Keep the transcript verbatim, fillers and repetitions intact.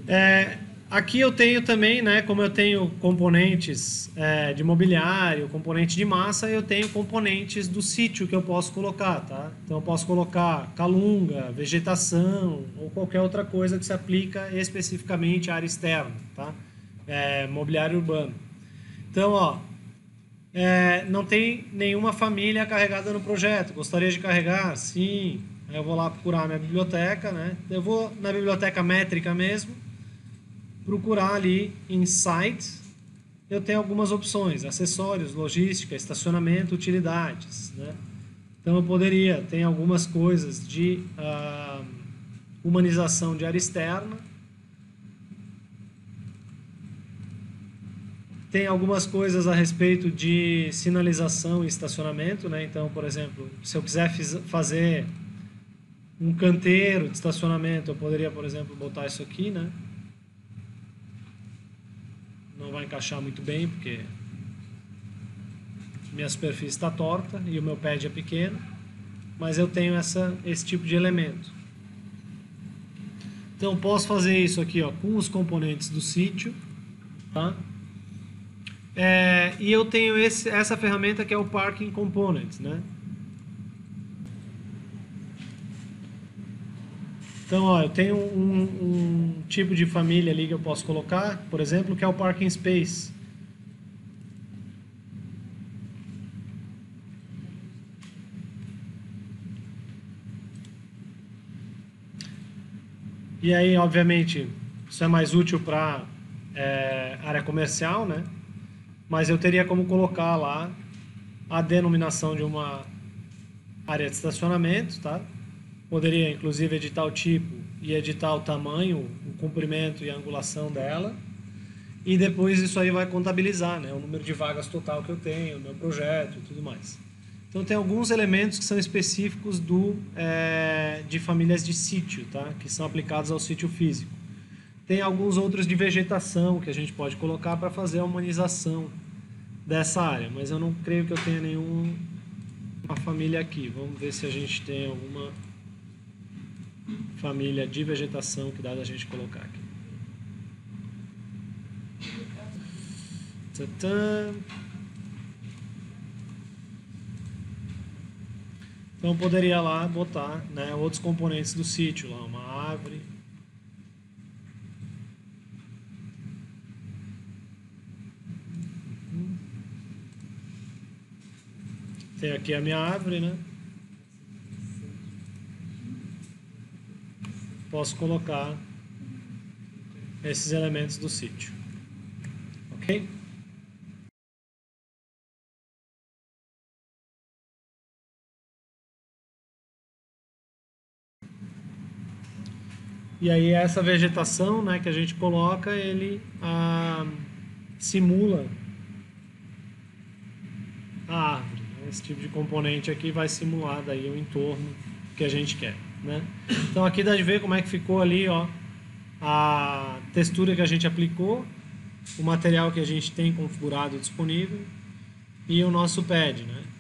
É, aqui eu tenho também, né, como eu tenho componentes é, de mobiliário, componente de massa, eu tenho componentes do sítio que eu posso colocar, tá? Então eu posso colocar calunga, vegetação ou qualquer outra coisa que se aplica especificamente à área externa, tá? É, mobiliário urbano. Então, ó, é, não tem nenhuma família carregada no projeto. Gostaria de carregar? Sim. Aí eu vou lá procurar minha biblioteca, né? Eu vou na biblioteca métrica mesmo, procurar ali em sites, eu tenho algumas opções: acessórios, logística, estacionamento, utilidades, né? Então eu poderia, tem algumas coisas de ah, humanização de área externa, tem algumas coisas a respeito de sinalização e estacionamento, né? Então, por exemplo, se eu quiser fazer um canteiro de estacionamento, eu poderia, por exemplo, botar isso aqui, né? Não vai encaixar muito bem, porque minha superfície está torta e o meu pad é pequeno, mas eu tenho essa, esse tipo de elemento. Então posso fazer isso aqui, ó, com os componentes do sítio, tá? É, e eu tenho esse, essa ferramenta que é o Parking Component, né? Então, ó, eu tenho um, um tipo de família ali que eu posso colocar, por exemplo, que é o Parking Space. E aí, obviamente, isso é mais útil para é, área comercial, né? Mas eu teria como colocar lá a denominação de uma área de estacionamento, tá? Poderia, inclusive, editar o tipo e editar o tamanho, o comprimento e a angulação dela. E depois isso aí vai contabilizar, né? O número de vagas total que eu tenho, o meu projeto e tudo mais. Então tem alguns elementos que são específicos do, é, de famílias de sítio, tá? Que são aplicados ao sítio físico. Tem alguns outros de vegetação que a gente pode colocar para fazer a humanização dessa área, mas eu não creio que eu tenha nenhuma família aqui. Vamos ver se a gente tem alguma família de vegetação que dá da gente colocar aqui. Tadã. Então eu poderia lá botar, né, outros componentes do sítio, lá uma árvore. Tem aqui a minha árvore, né? Posso colocar esses elementos do sítio. Ok? E aí essa vegetação, né, que a gente coloca, ele ah, simula a árvore. Né? Esse tipo de componente aqui vai simular daí o entorno que a gente quer, né? Então aqui dá de ver como é que ficou ali, ó, a textura que a gente aplicou, o material que a gente tem configurado disponível e o nosso pad, né?